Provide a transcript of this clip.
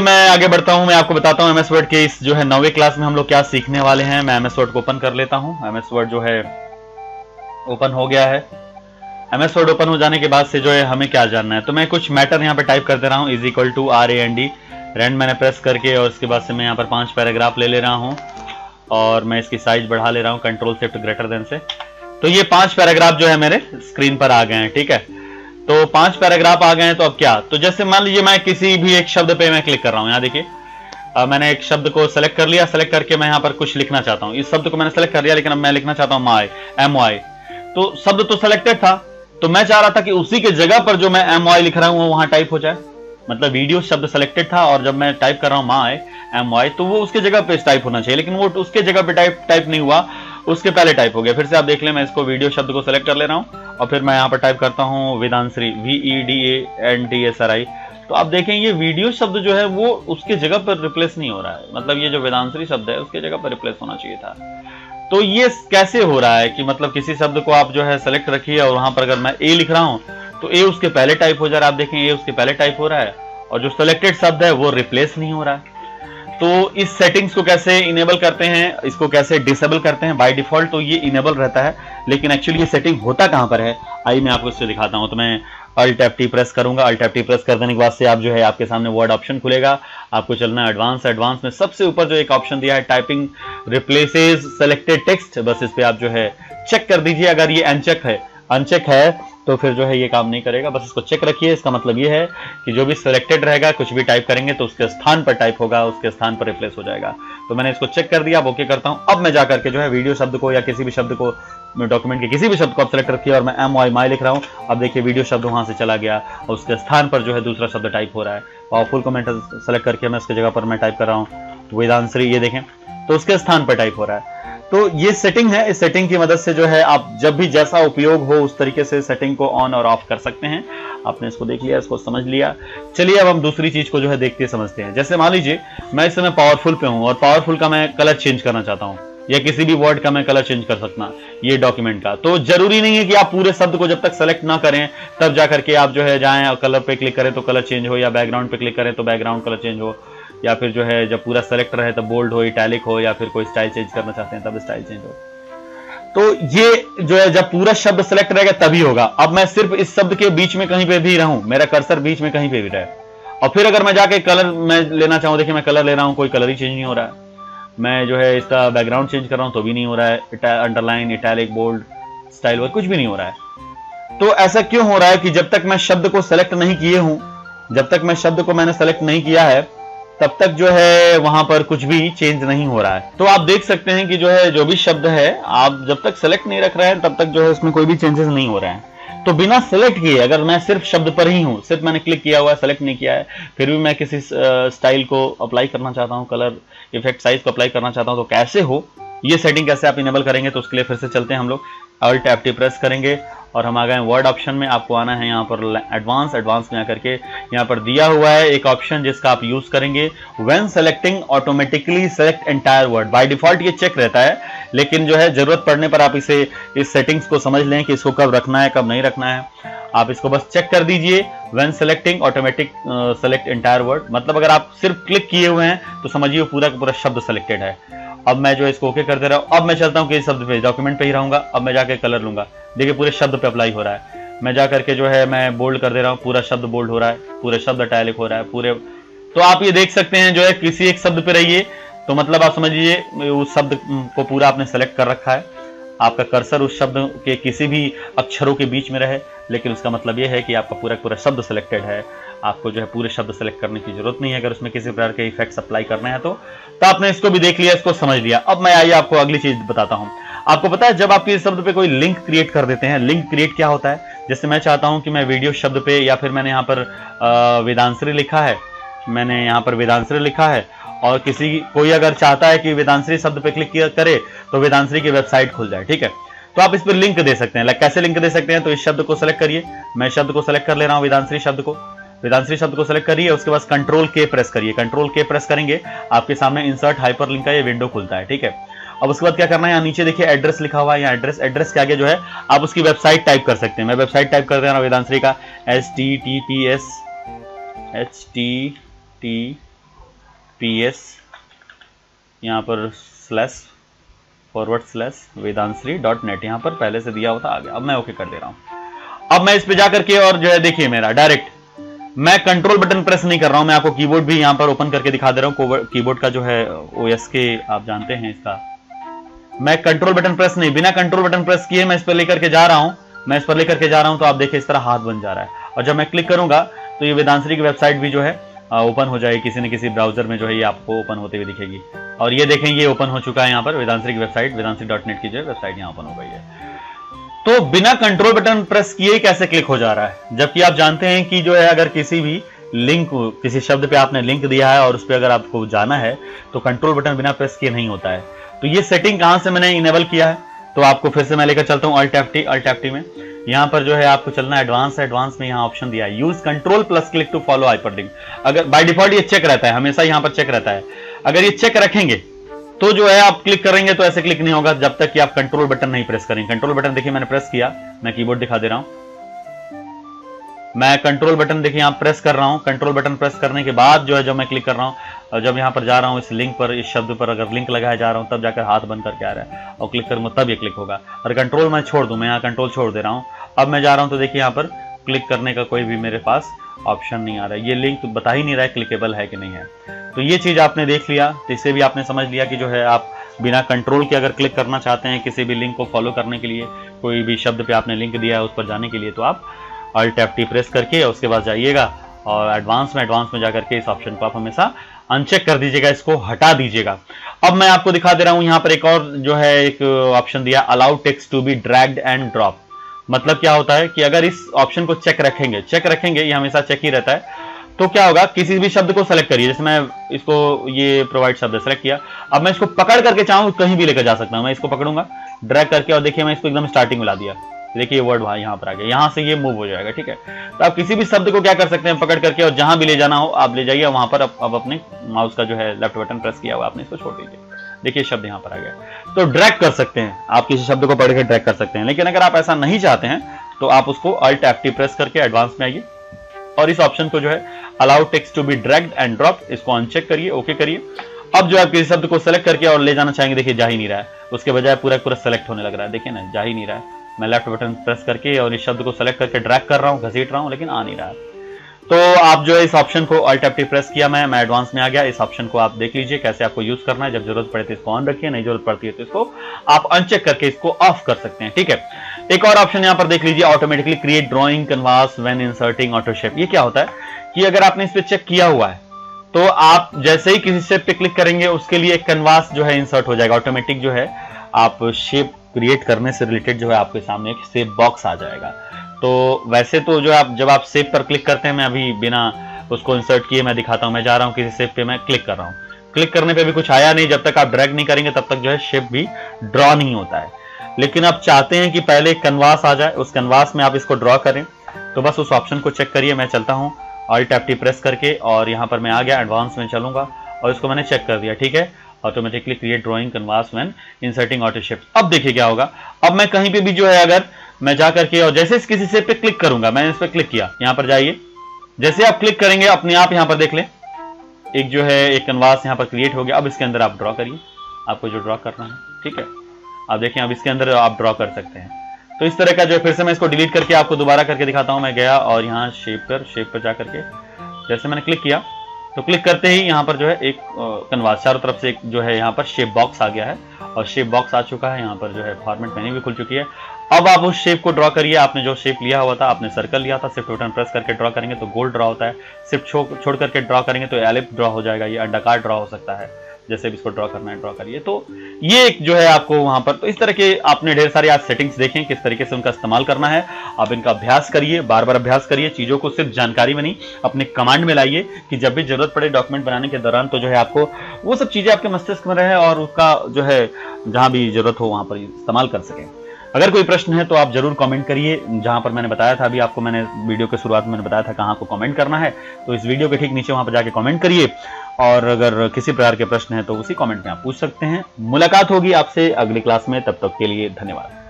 मैं आगे बढ़ता हूं, मैं आपको बताता हूं एमएस वर्ड के इस जो है 9वीं क्लास में हम लोग क्या सीखने वाले हैं। मैं एमएस वर्ड को ओपन कर लेता हूं। एमएस वर्ड जो है ओपन हो गया है। एमएस वर्ड ओपन हो जाने के बाद से जो है हमें क्या जानना है, तो मैं कुछ मैटर यहाँ पे टाइप कर दे रहा हूँ, is equal to RAND। RAND मैंने प्रेस करके और उसके बाद से मैं यहाँ पर 5 पैराग्राफ ले रहा हूँ और मैं इसकी साइज बढ़ा ले रहा हूँ कंट्रोल शिफ्ट ग्रेटर देन से। तो ये 5 पैराग्राफ जो है मेरे स्क्रीन पर आ गए हैं, ठीक है। तो 5 पैराग्राफ आ गए हैं, तो अब क्या, तो जैसे मान लीजिए मैं किसी भी एक शब्द पे मैं क्लिक कर रहा हूं, यहाँ देखिए मैंने एक शब्द को सेलेक्ट कर लिया। सेलेक्ट करके मैं यहाँ पर कुछ लिखना चाहता हूँ। इस शब्द को मैंने सेलेक्ट कर लिया, लेकिन अब मैं लिखना चाहता हूँ MY। तो शब्द तो सेलेक्टेड था, तो मैं चाह रहा था कि उसी के जगह पर जो मैं MY लिख रहा हूँ वो वहां टाइप हो जाए। मतलब वीडियो शब्द सेलेक्टेड था और जब मैं टाइप कर रहा हूँ MY तो वो उसके जगह पे टाइप होना चाहिए, लेकिन वो उसके जगह पे टाइप नहीं हुआ, उसके पहले टाइप हो गया। फिर से आप देख लें, मैं इसको वीडियो शब्द को सेलेक्ट कर ले रहा हूँ और फिर मैं यहाँ पर टाइप करता हूँ वेदांश्री, VEDANTSRI। तो आप देखें ये वीडियो शब्द जो है वो उसके जगह पर रिप्लेस नहीं हो रहा है। मतलब ये जो वेदांश्री शब्द है उसके जगह पर रिप्लेस होना चाहिए था। तो ये कैसे हो रहा है कि मतलब किसी शब्द को आप जो है सेलेक्ट रखिए और वहां पर अगर मैं A लिख रहा हूं तो A उसके पहले टाइप हो जा रहा है। आप देखें A उसके पहले टाइप हो रहा है और जो सेलेक्टेड शब्द है वो रिप्लेस नहीं हो रहा है। तो इस सेटिंग्स को कैसे इनेबल करते हैं, इसको कैसे डिसेबल करते हैं। बाय डिफॉल्ट तो ये इनेबल रहता है, लेकिन एक्चुअली ये सेटिंग होता कहां पर है, आइए मैं आपको इससे दिखाता हूं। तो मैं Alt F T प्रेस करूंगा। Alt F T प्रेस कर देने के बाद से आप जो है आपके सामने वर्ड ऑप्शन खुलेगा। आपको चलना है एडवांस में सबसे ऊपर जो एक ऑप्शन दिया है टाइपिंग रिप्लेसेस सेलेक्टेड टेक्स्ट, बस इस पे आप जो है चेक कर दीजिए। अगर ये अनचेक है तो फिर जो है ये काम नहीं करेगा, बस इसको चेक रखिए। इसका मतलब ये है कि जो भी सिलेक्टेड रहेगा, कुछ भी टाइप करेंगे तो उसके स्थान पर टाइप होगा, उसके स्थान पर रिप्लेस हो जाएगा। तो मैंने इसको चेक कर दिया, अब ओके करता हूं। अब मैं जाकर के जो है वीडियो शब्द को या किसी भी शब्द को, डॉक्यूमेंट के किसी भी शब्द को आप सेलेक्ट रखिए और मैं MY लिख रहा हूं। अब देखिए वीडियो शब्द वहां से चला गया और उसके स्थान पर जो है दूसरा शब्द टाइप हो रहा है। पावरफुल को मैं सेलेक्ट करके मैं उसकी जगह पर मैं टाइप कर रहा हूँ वेदांश्री, ये देखें तो उसके स्थान पर टाइप हो रहा है। तो ये सेटिंग है, इस सेटिंग की मदद से जो है आप जब भी जैसा उपयोग हो उस तरीके से सेटिंग को ऑन और ऑफ कर सकते हैं। आपने इसको देख लिया, इसको समझ लिया। चलिए अब हम दूसरी चीज को जो है देखते समझते हैं। जैसे मान लीजिए मैं इस समय पावरफुल पे हूं और पावरफुल का मैं कलर चेंज करना चाहता हूं या किसी भी वर्ड का मैं कलर चेंज कर सकता ये डॉक्यूमेंट का। तो जरूरी नहीं है कि आप पूरे शब्द को जब तक सेलेक्ट ना करें तब जाकर के आप जो है जाएं और कलर पे क्लिक करें तो कलर चेंज हो, या बैकग्राउंड पे क्लिक करें तो बैकग्राउंड कलर चेंज हो, या फिर जो है जब पूरा सेलेक्ट रहे तब बोल्ड हो, इटैलिक हो, या फिर कोई स्टाइल चेंज करना चाहते हैं तब स्टाइल चेंज हो। तो ये जो है जब पूरा शब्द सेलेक्ट रहेगा तभी होगा। अब मैं सिर्फ इस शब्द के बीच में कहीं पे भी रहूं, मेरा कर्सर बीच में कहीं पे भी रहे, और फिर अगर मैं जाके कलर मैं लेना चाहूं, देखिए मैं कलर ले रहा हूं, कोई कलर ही चेंज नहीं हो रहा है। मैं जो है इसका बैकग्राउंड चेंज कर रहा हूं तो भी नहीं हो रहा है, underline, italic, bold, style work कुछ भी नहीं हो रहा है। तो ऐसा क्यों हो रहा है कि जब तक मैं शब्द को सेलेक्ट नहीं किए हूं, जब तक मैं शब्द को मैंने सेलेक्ट नहीं किया है तब तक जो है वहां पर कुछ भी चेंज नहीं हो रहा है। तो आप देख सकते हैं कि जो है जो भी शब्द है आप जब तक सेलेक्ट नहीं रख रहे हैं तब तक जो है उसमें कोई भी चेंजेस नहीं हो रहे हैं। तो बिना सेलेक्ट किए अगर मैं सिर्फ शब्द पर ही हूं, सिर्फ मैंने क्लिक किया हुआ है, सेलेक्ट नहीं किया है, फिर भी मैं किसी स्टाइल को अप्लाई करना चाहता हूं, कलर इफेक्ट साइज को अप्लाई करना चाहता हूं, तो कैसे हो, ये सेटिंग कैसे आप इनेबल करेंगे, तो उसके लिए फिर से चलते हैं हम लोग। Alt F T प्रेस करेंगे और हम आ गए वर्ड ऑप्शन में। आपको आना है यहाँ पर एडवांस में आकर के यहाँ पर दिया हुआ है एक ऑप्शन जिसका आप यूज करेंगे, when selecting automatically select entire word. By default ये चेक रहता है, लेकिन जो है जरूरत पड़ने पर आप इसे इस सेटिंग्स को समझ लें कि इसको कब रखना है कब नहीं रखना है। आप इसको बस चेक कर दीजिए, when selecting automatic select entire word. मतलब अगर आप सिर्फ क्लिक किए हुए हैं तो समझिए पूरा का पूरा शब्द सेलेक्टेड है। अब मैं जो इसको ओके कर दे रहा हूं। अब मैं चलता हूं कि इस शब्द पे डॉक्यूमेंट पे ही रहूंगा। अब मैं जाके कलर लूंगा, देखिए पूरे शब्द पे अप्लाई हो रहा है। मैं जाकर के जो है मैं बोल्ड कर दे रहा हूं, पूरा शब्द बोल्ड हो रहा है, पूरे शब्द इटैलिक हो रहा है पूरे। तो आप ये देख सकते हैं जो है किसी एक शब्द पे रहिए तो मतलब आप समझिए उस शब्द को पूरा आपने सेलेक्ट कर रखा है। आपका कर्सर उस शब्द के किसी भी अक्षरों के बीच में रहे, लेकिन उसका मतलब यह है कि आपका पूरा पूरा शब्द सेलेक्टेड है। आपको जो है पूरे शब्द सेलेक्ट करने की जरूरत नहीं है अगर उसमें किसी प्रकार के इफेक्ट्स अप्लाई करने हैं तो आपने इसको भी देख लिया, इसको समझ लिया। अब मैं आइए आपको अगली चीज बताता हूं। आपको पता है जब आप किसी शब्द पे कोई लिंक क्रिएट कर देते हैं, लिंक क्रिएट क्या होता है, जैसे मैं चाहता हूं कि मैं वीडियो शब्द पे, या फिर मैंने यहाँ पर वेदांश्री लिखा है, मैंने यहाँ पर वेदांश्री लिखा है और कोई अगर चाहता है कि वेदांश्री शब्द पे क्लिक करे तो वेदांश्री की वेबसाइट खुल जाए, ठीक है। तो आप इस पर लिंक दे सकते हैं। कैसे लिंक दे सकते हैं, तो इस शब्द को सेलेक्ट करिए, मैं शब्द को सेलेक्ट कर ले रहा हूं, वेदांश्री शब्द को सेलेक्ट करिए, उसके बाद कंट्रोल के प्रेस करिए। कंट्रोल के प्रेस करेंगे आपके सामने इंसर्ट हाइपरलिंक का ये विंडो खुलता है, ठीक है। अब उसके बाद क्या करना है, यहाँ नीचे देखिए एड्रेस लिखा हुआ है, यहाँ एड्रेस के आगे जो है आप उसकी वेबसाइट टाइप कर सकते हैं। मैं वेबसाइट टाइप कर दे रहा हूं वेदांश्री का, https PS यहाँ पर //vedanshri.net यहाँ पर पहले से दिया होता आ गया। अब मैं ओके कर दे रहा हूँ। अब मैं इस पे जाकर के और जो है देखिए मेरा डायरेक्ट मैं कंट्रोल बटन प्रेस नहीं कर रहा हूं, मैं आपको कीबोर्ड भी यहां पर ओपन करके दिखा दे रहा हूं। कीबोर्ड का जो है OS के आप जानते हैं इसका, मैं कंट्रोल बटन प्रेस नहीं, बिना कंट्रोल बटन प्रेस किए मैं इस पर लेकर के जा रहा हूं, तो आप देखिए इस तरह हाथ बन जा रहा है। और जब मैं क्लिक करूंगा तो ये वेदांश्री की वेबसाइट भी जो है ओपन हो जाएगी, किसी न किसी ब्राउजर में जो है ये आपको ओपन होते हुए दिखेगी। और ये देखें ये ओपन हो चुका है यहाँ पर वेदांश्री की वेबसाइट, vedanshri.net की जो है वेबसाइट यहाँ ओपन हो गई है। तो बिना कंट्रोल बटन प्रेस किए कैसे क्लिक हो जा रहा है, जबकि आप जानते हैं कि जो है अगर किसी भी लिंक, किसी शब्द पे आपने लिंक दिया है और उस पर अगर आपको जाना है तो कंट्रोल बटन बिना प्रेस किए नहीं होता है। तो ये सेटिंग कहां से मैंने इनेबल किया है, तो आपको फिर से मैं लेकर चलता हूं Alt+T में। यहाँ पर जो है आपको चलना है एडवांस में यहाँ ऑप्शन दिया है use control plus click to follow hyperlink. अगर बाय डिफॉल्ट ये चेक रहता है, हमेशा यहाँ पर चेक रहता है, अगर ये चेक रखेंगे तो जो है आप क्लिक करेंगे तो ऐसे क्लिक नहीं होगा जब तक कि आप कंट्रोल बटन नहीं प्रेस करेंगे। कंट्रोल बटन देखिए मैंने प्रेस किया, मैं कीबोर्ड दिखा दे रहा हूं, मैं कंट्रोल बटन देखिए यहां प्रेस कर रहा हूं। कंट्रोल बटन प्रेस करने के बाद जो है जब मैं क्लिक कर रहा हूं और जब यहां पर जा रहा हूं इस लिंक पर, इस शब्द पर अगर लिंक लगाया जा रहा हूं तब जाकर हाथ बंद करके आ रहा है और क्लिक करूंगा तब ये क्लिक होगा। और कंट्रोल मैं छोड़ दूं, मैं यहाँ कंट्रोल छोड़ दे रहा हूं, अब मैं जा रहा हूं तो देखिए यहाँ पर क्लिक करने का कोई भी मेरे पास ऑप्शन नहीं आ रहा है, ये लिंक बता ही नहीं रहा है क्लिकेबल है कि नहीं है। तो ये चीज आपने देख लिया, तो इससे भी आपने समझ लिया कि जो है आप बिना कंट्रोल के अगर क्लिक करना चाहते हैं किसी भी लिंक को फॉलो करने के लिए, कोई भी शब्द पे आपने लिंक दिया है उस पर जाने के लिए, तो आप Alt+T प्रेस करके उसके बाद जाइएगा और एडवांस में जाकर के इस ऑप्शन को आप हमेशा अनचेक कर दीजिएगा, इसको हटा दीजिएगा। अब मैं आपको दिखा दे रहा हूं यहाँ पर एक और जो है एक ऑप्शन दिया allow text to be dragged and drop. मतलब क्या होता है कि अगर इस ऑप्शन को चेक रखेंगे, ये हमेशा चेक ही रहता है, तो क्या होगा किसी भी शब्द को सेलेक्ट करिए, जैसे मैं इसको ये प्रोवाइड शब्द सेलेक्ट किया, अब मैं इसको पकड़ करके चाहूं कहीं भी लेकर जा सकता हूं। मैं इसको पकड़ूंगा ड्रैग करके और देखिए मैं इसको एकदम स्टार्टिंग में ला दिया, देखिए ये वर्ड यहाँ पर आ गया, यहाँ से ये मूव हो जाएगा। ठीक है, तो आप किसी भी शब्द को क्या कर सकते हैं पकड़ करके और जहां भी ले जाना हो आप ले जाइए, वहां पर अब अपने माउस का जो है लेफ्ट बटन प्रेस किया हुआ आपने इसको छोड़ दीजिए, देखिए शब्द यहाँ पर आ गया। तो ड्रैग कर सकते हैं आप, किसी शब्द को पकड़ के ड्रैग कर सकते हैं। लेकिन अगर आप ऐसा नहीं चाहते हैं तो आप उसको Alt+T प्रेस करके एडवांस में आइए और इस ऑप्शन को जो है allow text to be dragged and drop, इसको अनचेक करिए, ओके करिए। अब जो आप किसी शब्द को सेलेक्ट करके और ले जाना चाहेंगे, देखिए जा ही नहीं रहा है, उसके बजाय पूरा सेलेक्ट होने लग रहा है, देखिए ना जा ही नहीं रहा है। मैं लेफ्ट बटन प्रेस करके और इस शब्द को सेलेक्ट करके ड्रैग कर रहा हूं, घसीट रहा हूं, लेकिन आ नहीं रहा है। तो आप जो है इस ऑप्शन को Alt+T प्रेस किया, मैं एडवांस में आ गया। इस ऑप्शन को आप देख लीजिए कैसे आपको यूज करना है, जब जरूरत पड़े तो इसको ऑन रखिए, नहीं जरूरत पड़ती है तो इसको आप अनचेक करके इसको ऑफ कर सकते हैं। ठीक है, एक और ऑप्शन यहाँ पर देख लीजिए automatically create drawing canvas when inserting auto shape. ये क्या होता है कि अगर आपने इस पे चेक किया हुआ है तो आप जैसे ही किसी शेप पे क्लिक करेंगे उसके लिए एक कैनवास जो है इंसर्ट हो जाएगा, ऑटोमेटिक जो है आप शेप क्रिएट करने से रिलेटेड जो है आपके सामने एक शेप बॉक्स आ जाएगा। तो वैसे तो जो आप जब आप शेप पर क्लिक करते हैं, मैं अभी बिना उसको इंसर्ट किए मैं दिखाता हूं, मैं जा रहा हूं किसी शेप पे, मैं क्लिक कर रहा हूं, क्लिक करने पे भी कुछ आया नहीं, जब तक आप ड्रैग नहीं करेंगे तब तक जो है शेप भी ड्रॉ नहीं होता है। लेकिन आप चाहते हैं कि पहले एक कैनवास आ जाए, उस कैनवास में आप इसको ड्रॉ करें, तो बस उस ऑप्शन को चेक करिए। मैं चलता हूं Alt+T प्रेस करके और यहां पर मैं आ गया, एडवांस में चलूंगा और इसको मैंने चेक कर दिया। ठीक है, automatically create drawing canvas when inserting auto shape. अब देखिए क्या होगा, अब मैं कहीं पे भी जो है अगर मैं जा करके और जैसे इस किसी शेप पे क्लिक करूंगा, मैंने इस पे क्लिक किया, यहां पर जाइए, जैसे आप क्लिक करेंगे अपने आप यहां पर देख लें एक जो है एक कैनवास यहां पर क्रिएट हो गया। अब इसके अंदर आप ड्रॉ करिए, आपको जो ड्रॉ करना है। ठीक है, आप देखिए अब इसके अंदर आप ड्रॉ कर सकते हैं। तो इस तरह का जो है, फिर से मैं इसको डिलीट करके आपको दोबारा करके दिखाता हूं। मैं गया और यहाँ शेप पर जा करके जैसे मैंने क्लिक किया तो क्लिक करते ही यहाँ पर जो है एक कैनवास चारों तरफ से एक जो है यहाँ पर शेप बॉक्स आ गया है और शेप बॉक्स आ चुका है, यहाँ पर जो है फॉर्मेट मेन्यू भी खुल चुकी है। अब आप उस शेप को ड्रॉ करिए, आपने जो शेप लिया हुआ था, आपने सर्कल लिया था, शिफ्ट बटन प्रेस करके ड्रॉ करेंगे तो गोल ड्रॉ होता है, शिफ्ट छोड़ करके ड्रॉ करेंगे तो एलिप ड्रॉ हो जाएगा, ये अंडाकार ड्रॉ हो सकता है, जैसे भी इसको ड्रॉ करना है ड्रॉ करिए। तो ये एक जो है आपको वहां पर, तो इस तरह के आपने ढेर सारे आज सेटिंग्स देखें किस तरीके से उनका इस्तेमाल करना है। आप इनका अभ्यास करिए, बार बार अभ्यास करिए, चीजों को सिर्फ जानकारी में नहीं अपने कमांड में लाइए कि जब भी जरूरत पड़े डॉक्यूमेंट बनाने के दौरान तो जो है आपको वो सब चीजें आपके मस्तिष्क में रहे और उसका जो है जहां भी जरूरत हो वहां पर इस्तेमाल कर सकें। अगर कोई प्रश्न है तो आप जरूर कमेंट करिए, जहां पर मैंने बताया था, अभी आपको मैंने वीडियो के शुरुआत में मैंने बताया था कहां आपको कमेंट करना है, तो इस वीडियो के ठीक नीचे वहां पर जाके कमेंट करिए और अगर किसी प्रकार के प्रश्न है तो उसी कमेंट में आप पूछ सकते हैं। मुलाकात होगी आपसे अगली क्लास में, तब तक के लिए धन्यवाद।